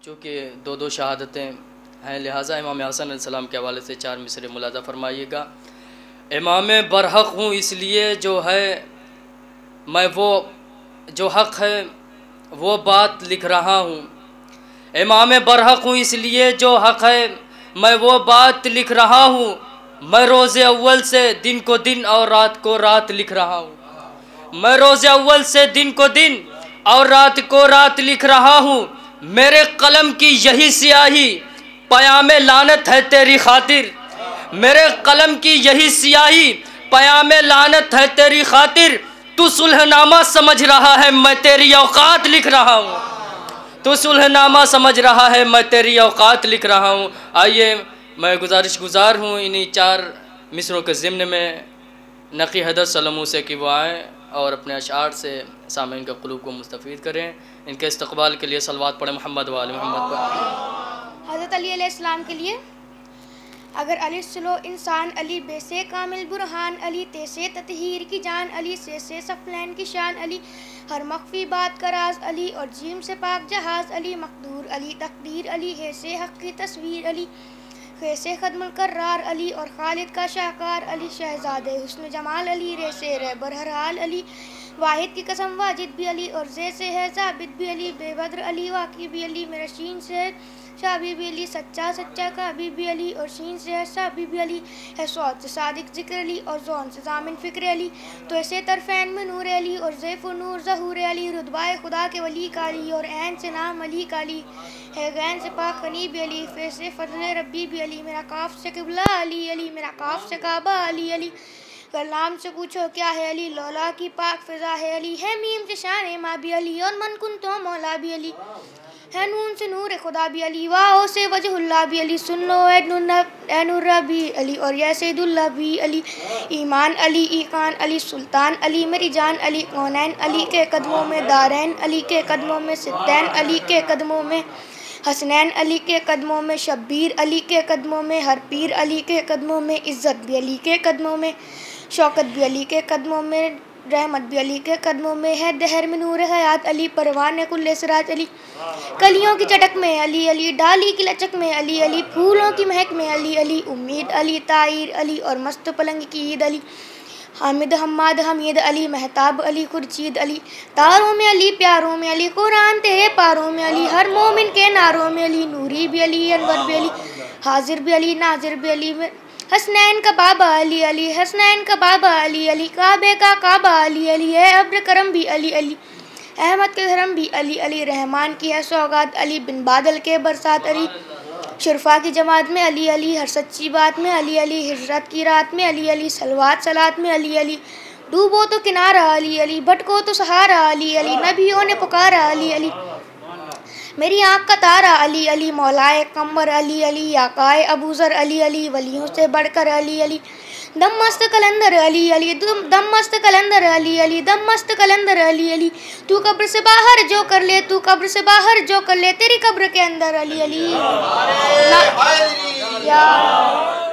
चूँकि दो दो शहादतें हैं, लिहाजा इमाम हसन अलैहिस्सलाम के हवाले से 4 मिसरे मुलाज़ा फरमाइएगा। इमाम बरहक हूँ इसलिए जो है मैं वो जो हक़ है वो बात लिख रहा हूँ। इमाम बरहक हूँ इसलिए जो हक़ है मैं वो बात लिख रहा हूँ। मैं रोज़े अव्वल से दिन को दिन और रात को रात लिख रहा हूँ। मैं रोज़े अव्वल से दिन को दिन और रात को रात लिख रहा हूँ। मेरे कलम की यही स्याही पयामे लानत है तेरी खातिर। मेरे कलम की यही स्याही पयामे लानत है तेरी खातिर। तू सुलहनामा समझ रहा है मैं तेरी औकात लिख रहा हूँ। तू सुलहनामा समझ रहा है मैं तेरी औकात लिख रहा हूँ। आइए मैं गुज़ार हूँ इन्हीं 4 मिसरों के ज़िम्न में नक़ी हैदर सल्लमू से कि वो आएँ और अपने अशार से सामीन के क़ुलूब को मुस्तफ़ीद करें। इनके इस्तक़बाल के लिए सलवात पढ़ें मोहम्मद व आले मोहम्मद पर। हज़रत अली अलैहिस्सलाम के लिए। अगर अली सुलो इंसान अली बेसे कामिल बुरहान अली तेसे ततहीर की जान अली से सफ़लैन की शान अली हर मख्फी बात का राज अली और जीम से पाक जहाज अली मकदूर अली तकदीर अली है से हक़ की तस्वीर अली कैसे खदमुल कर्रार अली और खालिद का शाहकार अली शहजादे हुस्न जमाल अली रेसे रहबर हर हाल अली वाहिद की कसम वाजिद भी अली और जे से है जाबिद भी अली बेबद्र अली वाक़ी भी अली मेरा शीन से है शाबी भी अली सच्चा सच्चा का अभी भी अली और शीन से है शाबी भी अली है सौद से सादिक ज़िक्र अली और जौन से जामिन फ़िक्र अली तो ऐसे तरफ़ैन में नूर अली और ज़ैफ़ नूर ज़हूर अली रुतबाए खुदा के वली काली और ऐन से नाम अली काली है गैन से पाक खनी भी अली फ़ैसे फ़ज़ल रब्बी भी अली मेरा काफ से क़िबला अली अली मेरा काफ से काबा अली अली कलाम से पूछो क्या है अली लौला की पाक फ़िज़ा है अली है मीम से शान माँ भी अली और मन कुन तो मौला भी अली है नून से नूर खुदा भी अली वाओ से वजहुल्ला भी अली सुन लो ए नूरा भी अली और या सैदुल्ला भी अली ईमान अली ईकान अली सुल्तान अली मेरी जान अली कौनैन अली के कदमों में दारैन अली के कदमों में सिद्दैन अली के कदमों में हसनैन अली के कदमों में शब्बीर अली के कदमों में हर पीर अली के कदमों में इज़्ज़त भी अली के कदमों में शौकत भी अली के कदमों में रहमत भी अली के कदमों में है दहर में नूर हयात अली परवान कुल्ले सिराज अली कलियों की चटक में अली अली डाली की लचक में अली अली फूलों की महक में अली अली उम्मीद अली ताईर अली और मस्त पलंग की ईद अली हामिद हम्माद हमीद अली महताब अली खुर्शीद अली तारों में अली प्यारों में अली कुरान तेरे पारों में अली हर मोमिन के नारों में अली नूरी भी अली अनवर भी अली हाजिर भी अली नाजिर भी अली हसनैन का बाबा अली अली हसनैन का बाबा अली अली काबे का काबा अली अली है अब्र करम भी अली अली अहमद के धर्म भी अली अली रहमान की है सौगात अली बिन बादल के बरसात अली शुरफा की जमात में अली अली हर सच्ची बात में अली अली हिजरत की रात में अली अली सलवात सलात में अली अली डूबो तो किनारा अली अली भटको तो सहारा अली अली नबियों ने पुकारा अली अली मेरी आँख का तारा अली अली मौलाए कमर अली अली याकाए अबूज़र अली अली वलियों से बढ़कर अली अली दम मस्त कलंदर अली अली दम मस्त कलंदर अली अली दम मस्त कलंदर अली अली तू कब्र से बाहर जो कर ले तू कब्र से बाहर जो कर ले तेरी कब्र के अंदर अली अली या